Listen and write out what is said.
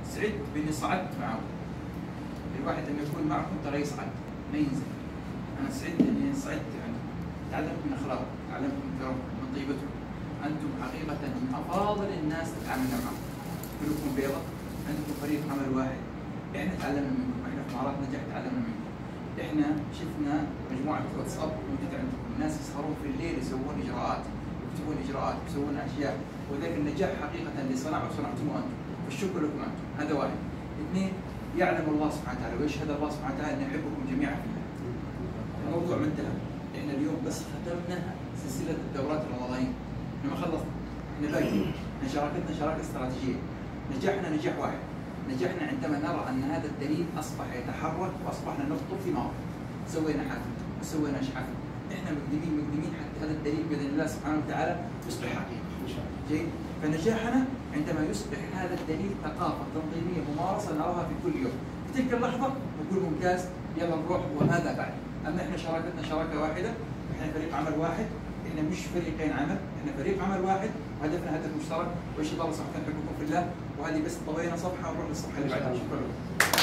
سعدت باني صعدت معكم. الواحد لما يكون معكم ترى يصعد ما ينزل. انا سعدت اني صعدت يعني تعلمت من اخلاقكم، تعلمت من كرمكم، من طيبتكم. انتم حقيقه من افاضل الناس تتعامل معهم. كلكم بيضة، عندكم فريق عمل واحد. احنا تعلمنا منكم، احنا في مهارات نجاح تعلمنا منكم. احنا شفنا مجموعه واتساب موجوده عندكم، الناس يسهرون في الليل يسوون اجراءات، يكتبون اجراءات، يسوون اشياء، وذاك النجاح حقيقه اللي صنعتموه انتم، والشكر لكم انتم. هذا واحد. اثنين، يعلم الله سبحانه وتعالى ويشهد الله سبحانه وتعالى ان يحبكم جميعا في الله. الموضوع منتهى. احنا اليوم بس ختمنا سلسله الدورات الرمضانيه. احنا ما خلصنا، احنا باقي. احنا شراكتنا شراكه استراتيجيه. نجحنا نجاح واحد. نجحنا عندما نرى ان هذا الدليل اصبح يتحرك واصبحنا نخطب في مواقف. سوينا حفل وسوينا حفل. احنا مقدمين حتى هذا الدليل باذن الله سبحانه وتعالى يصبح حقيقه. ان شاء الله. جيد؟ فنجاحنا عندما يصبح هذا الدليل ثقافه تنظيميه ممارسه نراها في كل يوم. في تلك اللحظه نقول ممتاز، يلا نروح وماذا بعد؟ اما احنا شراكتنا شراكه واحده، احنا فريق عمل واحد، احنا مش فريقين عمل، احنا فريق عمل واحد وهدفنا هدف مشترك، وان شاء الله صراحه نحبكم في الله. وهذه بس طوينا صفحه ونروح للصفحه اللي بعدها. شكرا لكم.